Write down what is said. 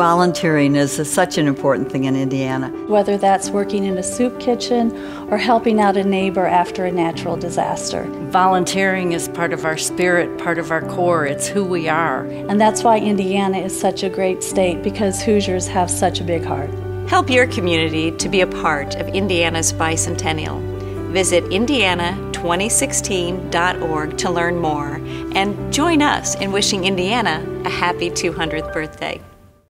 Volunteering is such an important thing in Indiana. Whether that's working in a soup kitchen or helping out a neighbor after a natural disaster. Volunteering is part of our spirit, part of our core. It's who we are. And that's why Indiana is such a great state, because Hoosiers have such a big heart. Help your community to be a part of Indiana's bicentennial. Visit indiana2016.org to learn more and join us in wishing Indiana a happy 200th birthday.